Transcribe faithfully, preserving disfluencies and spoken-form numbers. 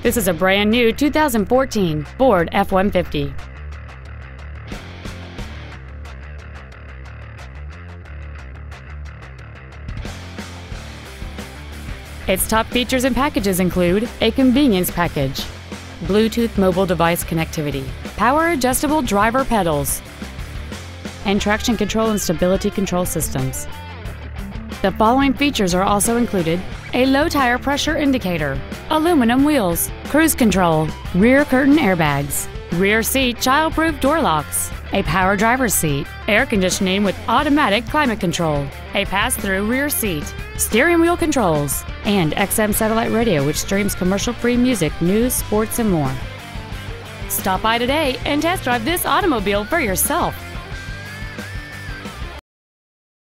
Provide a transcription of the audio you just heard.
This is a brand new two thousand fourteen Ford F one fifty. Its top features and packages include a convenience package, Bluetooth mobile device connectivity, power adjustable driver pedals, and traction control and stability control systems. The following features are also included: a low tire pressure indicator, aluminum wheels, cruise control, rear curtain airbags, rear seat child-proof door locks, a power driver's seat, air conditioning with automatic climate control, a pass-through rear seat, steering wheel controls, and X M satellite radio which streams commercial-free music, news, sports, and more. Stop by today and test drive this automobile for yourself.